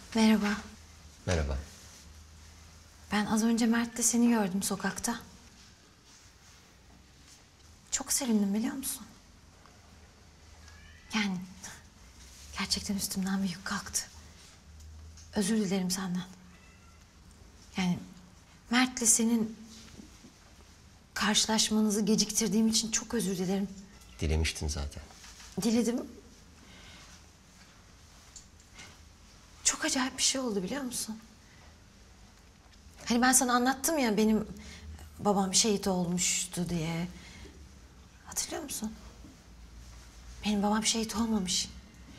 Merhaba. Merhaba. Ben az önce Mert'le seni gördüm sokakta. Çok sevindim biliyor musun? Yani gerçekten üstümden bir yük kalktı. Özür dilerim senden. Yani Mert'le senin karşılaşmanızı geciktirdiğim için çok özür dilerim. Dilemiştin zaten. Diledim. Çok acayip bir şey oldu biliyor musun? Hani ben sana anlattım ya benim babam şehit olmuştu diye. Hatırlıyor musun? Benim babam şehit olmamış.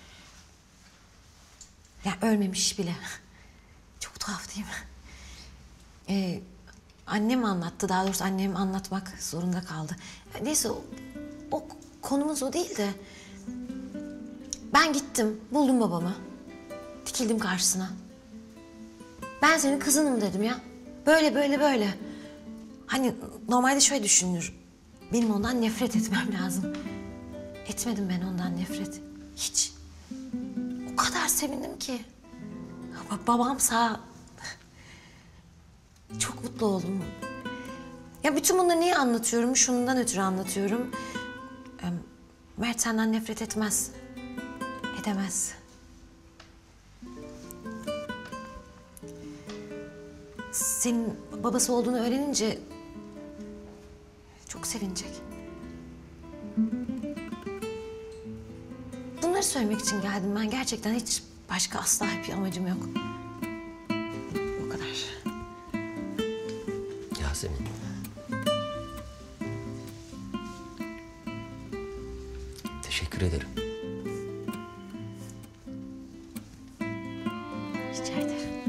Ya ölmemiş bile. Çok tuhaf değil mi? Annem anlattı. Daha doğrusu annem anlatmak zorunda kaldı. Neyse o konumuz o değil de. Ben gittim, buldum babamı. Dikildim karşısına. Ben senin kızınım dedim ya. Böyle böyle böyle. Hani normalde şöyle düşünülür. Benim ondan nefret etmem lazım. Etmedim ben ondan nefret. Hiç. O kadar sevindim ki. Babam sağ. Çok mutlu oldum. Ya bütün bunları niye anlatıyorum? Şundan ötürü anlatıyorum. Mert senden nefret etmez. Edemez. Senin babası olduğunu öğrenince çok sevinecek. Bunları söylemek için geldim ben. Gerçekten hiç başka asla bir amacım yok. O kadar. Yasemin. Teşekkür ederim. Rica ederim.